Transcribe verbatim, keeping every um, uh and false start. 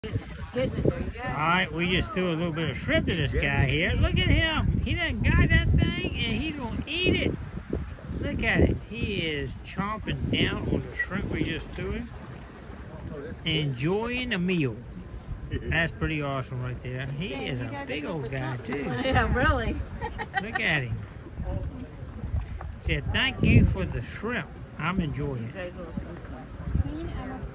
Alright, we just threw a little bit of shrimp to this guy here. Look at him. He done got that thing and he's going to eat it. Look at it. He is chomping down on the shrimp we just threw him. Enjoying a meal. That's pretty awesome right there. He is a big old guy too. Yeah, really. Look at him. He said, thank you for the shrimp. I'm enjoying it.